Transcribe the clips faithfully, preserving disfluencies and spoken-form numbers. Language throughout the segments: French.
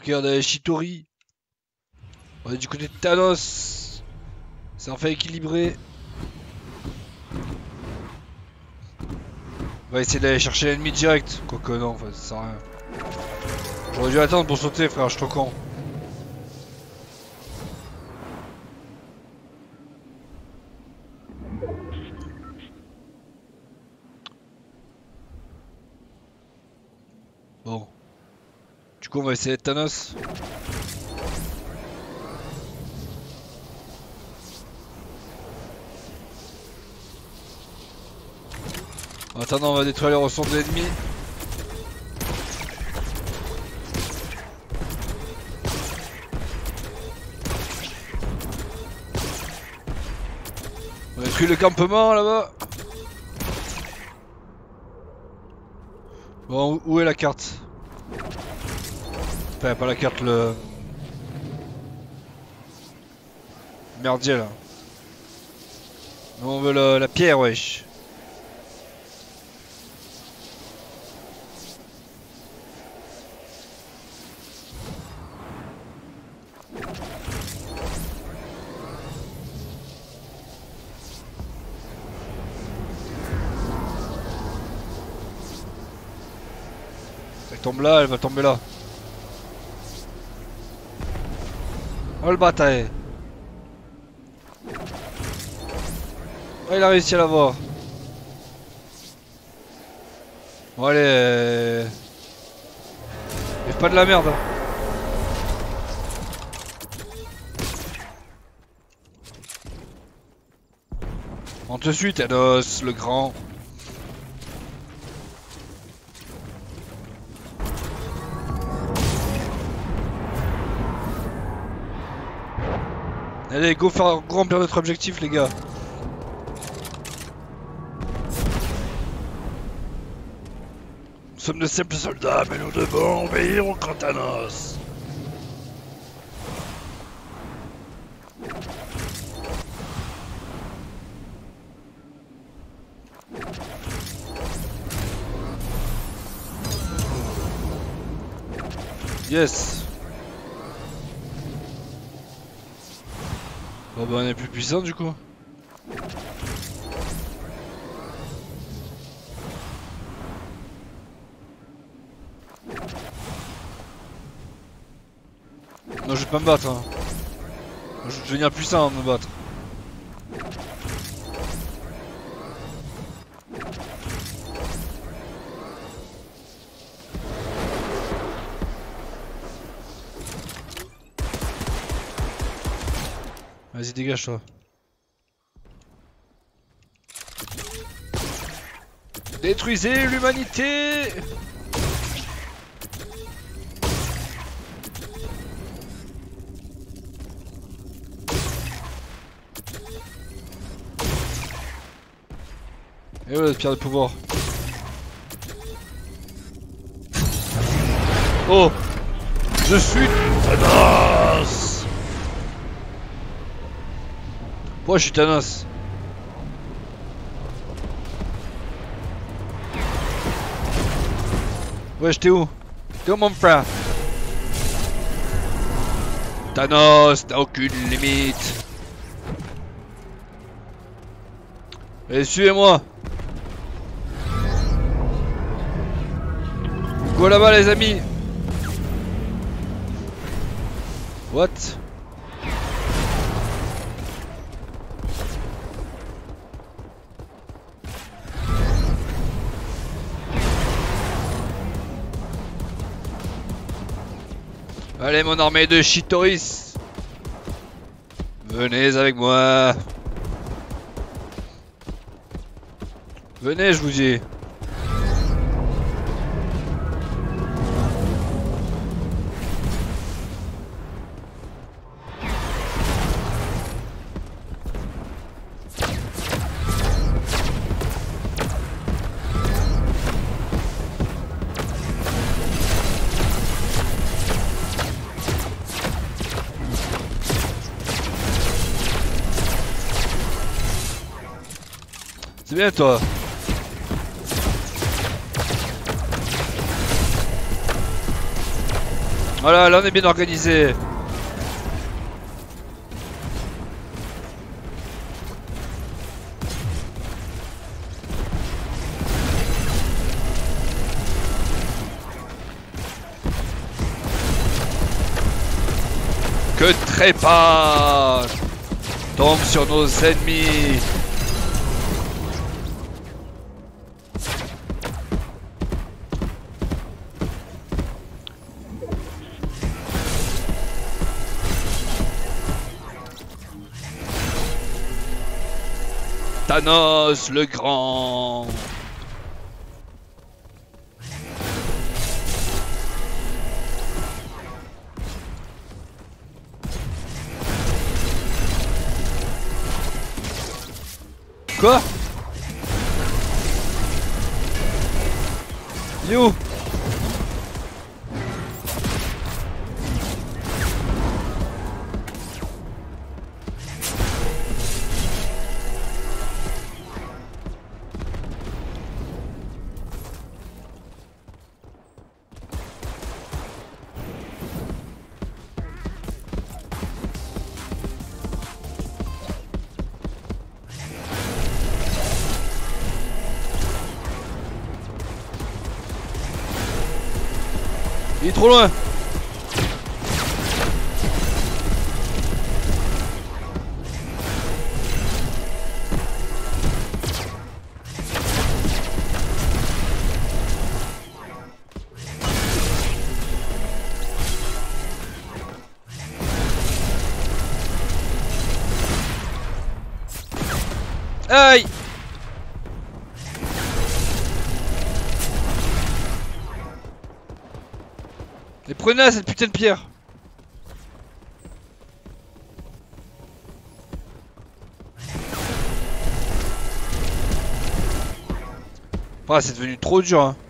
Ok, on a Shitori. On est du côté de Thanos. C'est enfin équilibré. On va essayer d'aller chercher l'ennemi direct. Quoique non, enfin, ça sert à rien. J'aurais dû attendre pour sauter, frère, je suis trop con. Bon. Du coup, on va essayer de Thanos. En attendant, on va détruire les ressources de l'ennemi. On détruit le campement là-bas. Bon, où est la carte? Enfin, pas la carte, le... merdier là. Nous on veut la, la pierre, wesh. Elle tombe là, elle va tomber là. Oh le bataille. Oh, il a réussi à l'avoir. Bon allez. Euh... Fais pas de la merde. Hein. On te suit Thanos, le grand. Allez, go faire go remplir notre objectif, les gars. Nous sommes de simples soldats, mais nous devons obéir au grand Thanos. Yes. Bon bah on est plus puissant du coup. Non, je vais pas me battre. Hein. Je vais devenir puissant avant de me battre. Vas-y, dégage-toi. Détruisez l'humanité! Et ouais, pierre de pouvoir. Oh! Je suis Thanos! Pourquoi je suis Thanos? Ouais, j'étais où? T'es où mon frère? Thanos, t'as aucune limite. Allez, suivez-moi. Go là-bas, les amis. What? Allez mon armée de Shitoris, venez avec moi. Venez, je vous dis. C'est bien toi. Voilà, là on est bien organisé. Que trépas tombe sur nos ennemis. Thanos le Grand. Quoi? You. Il est trop loin. Aïe. Mais prenez cette putain de pierre. Ah, c'est devenu trop dur hein.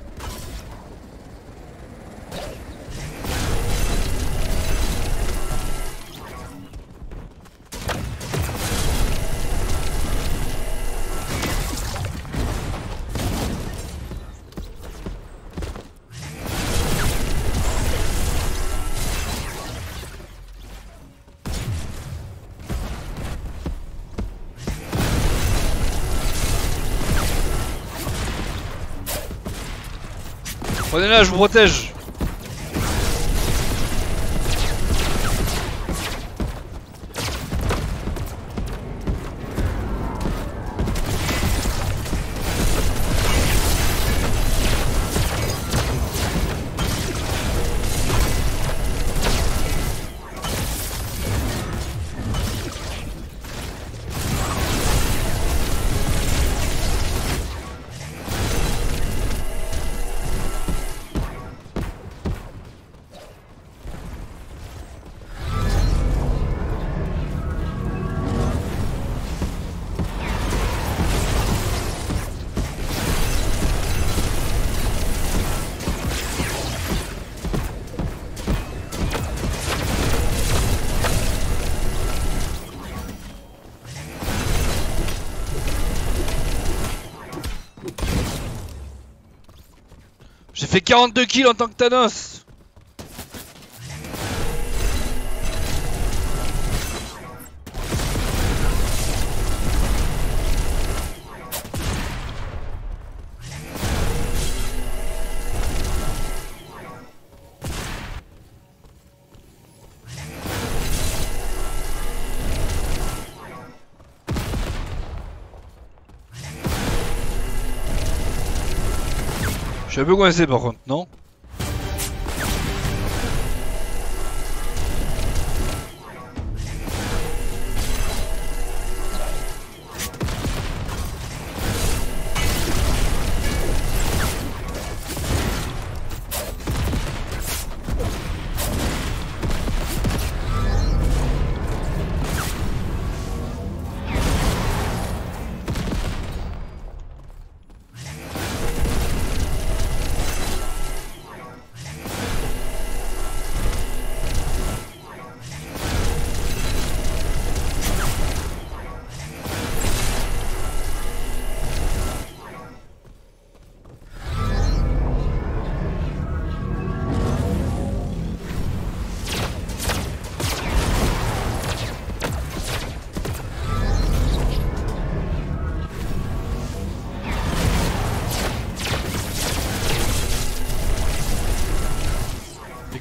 Prenez-la, je vous protège. J'ai fait quarante-deux kills en tant que Thanos. Je suis un peu coincé par contre, non?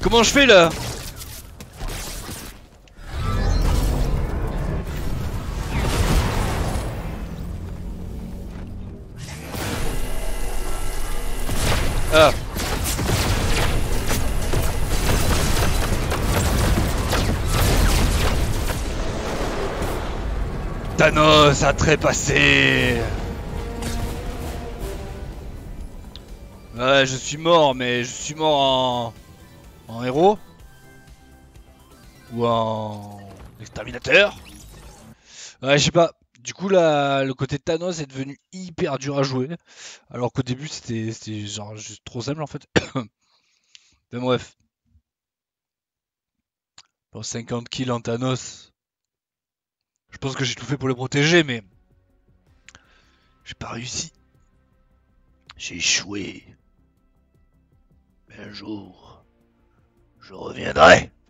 comment je fais là? Ah. Thanos a trépassé. Ouais, je suis mort, mais je suis mort en... en héros. Ou en... exterminateur. Ouais, je sais pas. Du coup, là, le côté Thanos est devenu hyper dur à jouer. Alors qu'au début, c'était c'était genre juste trop simple en fait. Mais bref. Bon, cinquante kills en Thanos. Je pense que j'ai tout fait pour le protéger, mais... j'ai pas réussi. J'ai échoué. Mais un jour, je reviendrai.